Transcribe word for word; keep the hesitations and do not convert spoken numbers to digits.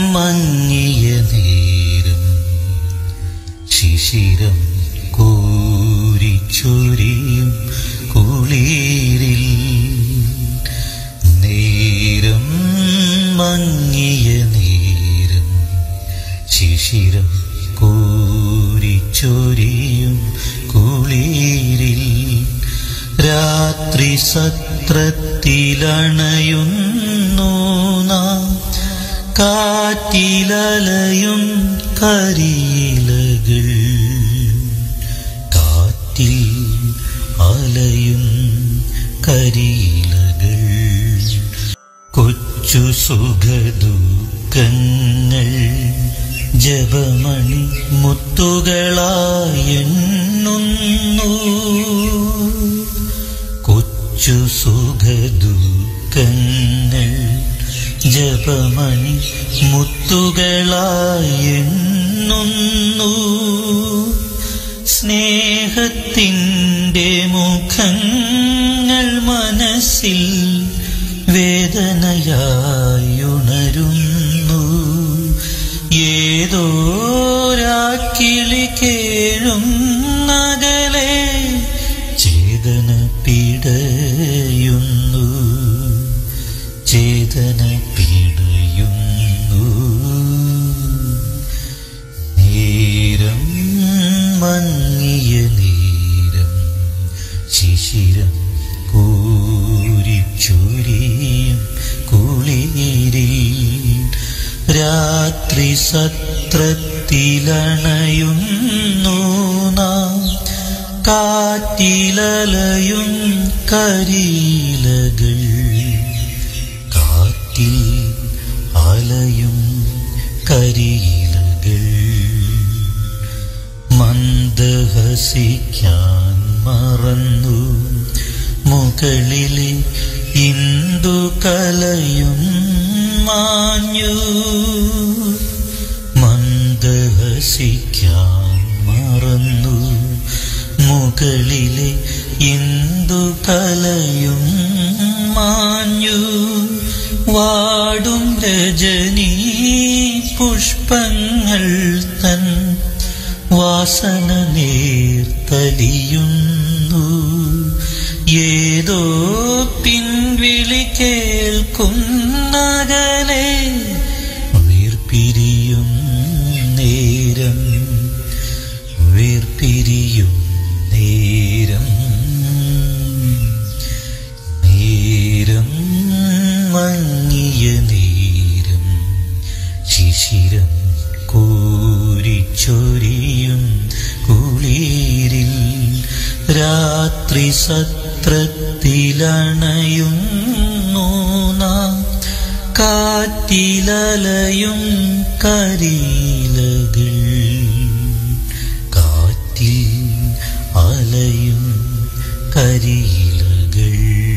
മങ്ങിയ നേരം ശിശിരം കോരിച്ചൊരിയും കുളിരിൽ നേരം മങ്ങിയ നേരം ശിശിരം കോരിച്ചൊരിയും കുളിരിൽ രാത്രി സത്രത്തിലണയുന്നു നാം കാറ്റിലലയും കരിയിലകൾ കാറ്റിൽ അലയും കരിയിലകൾ കൊച്ചു സുഖദുഃഖങ്ങൾ ജപമണി മുത്തുകളായെണ്ണുന്നു കൊച്ചു സുഖദുഃഖങ്ങൾ ജപമണി മുത്തുകളായെണ്ണുന്നു സ്നേഹത്തിൻ്റെ മുഖങ്ങൾ മനസ്സിൽ വേദനയായുണരുന്നു ഏതോ രാക്കിളി കേഴും നഗലെ ചേതന പിടയുന്നു ചേതന പിടയുന്നു നേരം മങ്ങിയ നേരം ശിശിരം കോരിച്ചൊരിയും കുളിരിൽ രാത്രി സത്രത്തിലണയുന്നു നാം കാറ്റിലലയും കരിയിലകൾ കാറ്റിൽ അലയും കരിയിലകൾ മന്ദഹസിക്കാൻ മറന്നു മുകളിലെ ഇന്ദുകലയും മാഞ്ഞു മന്ദഹസിക്കാൻ മറന്നു മുകളിലെ ഇന്ദുകലയും മാഞ്ഞു വാടും രജനീ പുഷ്പങ്ങൾ തൻ വാസന നേർത്തലിയുന്നു ഏതോ പിൻവിളി കേൾക്കുന്നകലെ വേർപിരിയും നേരം വേർപിരിയും നേരം നേരം മങ്ങിയ നേരം ശിശിരം കോരിച്ചൊരിയും കുളിരിൽ രാത്രി സത്രത്തിലണയുന്നു നാം കാറ്റിലലയും കരിയിലകൾ കാറ്റിൽ അലയും കരിയിലകൾ